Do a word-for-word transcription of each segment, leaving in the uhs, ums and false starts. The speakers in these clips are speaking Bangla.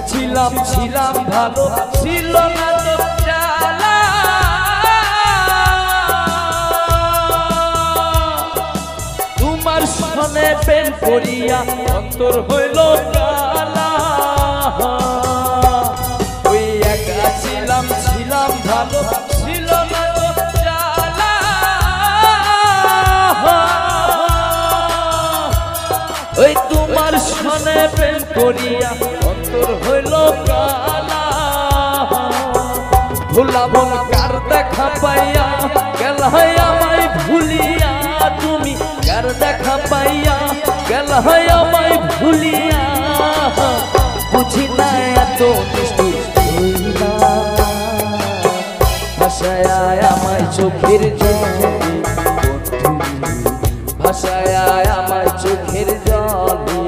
ছিলাম ছিলাম ভালো ছিল না তো জ্বালা তোমার সনে প্রেম করিয়া অন্তর হইল কালা ওই একা ছিলাম ছিলাম ভালো ছিল না তো জ্বালা ওই তোমার সনে প্রেম করিয়া অন্তর হইল কালা ভুলাবন কার দেখা পাইয়া গেল হয় আমায় ভুলিয়া তুমি কার দেখা পাইয়া গেল হয় আমায় ভুলিয়া বুঝি না এত নিষ্ঠুর হইলা ভাষায় আমায় চোখের জলে ভাষায় আমায় চোখের জলে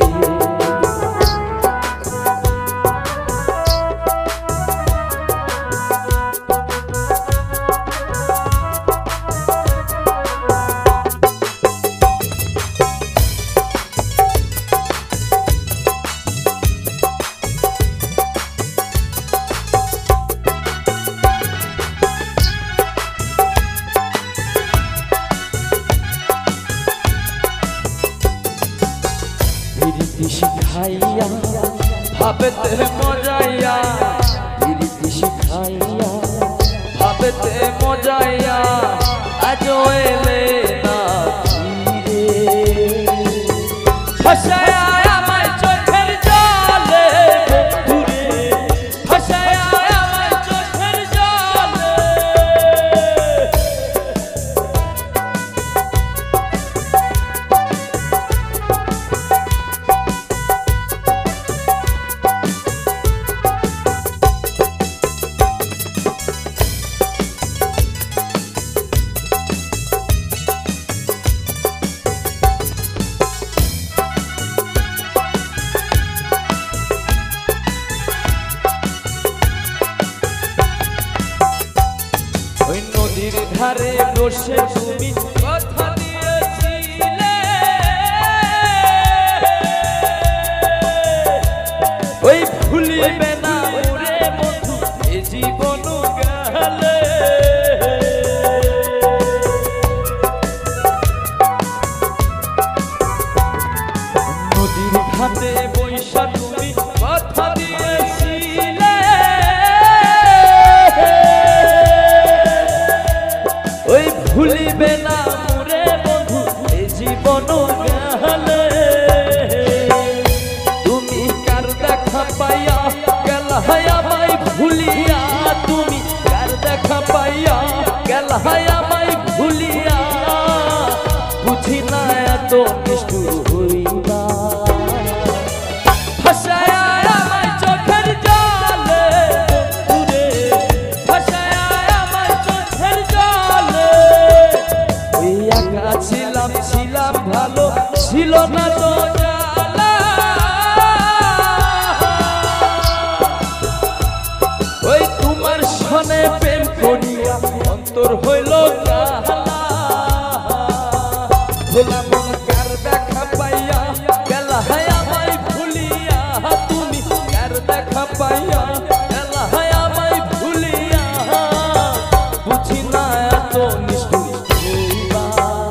শিখাইয়া ভাবেতে মজাইয়া প্রীতি শিখাইয়া ভাবেতে মজাইয়া আজ এলে না ফিরে ভাষায় আমায় চোখের জলে বন্ধুরে ভাষায় আমায় চোখের জলে নদীর ধারে বসে তুমি কথা দিয়েছিলে ওই ভুলিবে না ওরে বন্ধু এ জীবন গেলে নদীর ঘাটে বৈশা তুমি কথা দিয়েছিলে ওই ভুলিবে না মোরে বন্ধু এ জীবন গেলে তুমি কার দেখা পাইয়া গেল হয় আমায় ভুলিয়া তুমি কার দেখা পাইয়া গেল হয় আমায় ভুলিয়া বুঝি না এত নিষ্ঠুর হইলা ভাষায় আমায় চোখের জলে বন্ধুরে ভাষায় আমায় চোখের জলে ওই একা ছিলাম ছিলাম ভালো ছিল না তো জ্বালা ওই তোমার সনে প্রেম করিয়া অন্তর হইল কালা ভোলা মন কার দেখা পাইয়া গেল হয় আমায় ভুলিয়া তুমি কার দেখা পাইয়া গেল হয় আমায় ভুলিয়া বুঝি না এত নিষ্ঠুর হইলা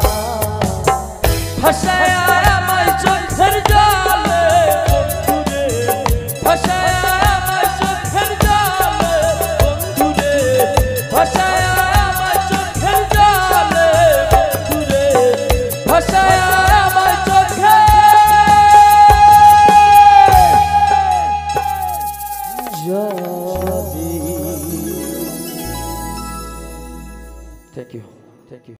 ভাষায় আমায় চোখের জলে বন্ধুরে ভাষায় আমায় চোখের জলে বন্ধুরে ভাষায় আমায় চোখের জলে বন্ধুরে ভাষায় আমায় চোখের জলে। Thank you. Thank you.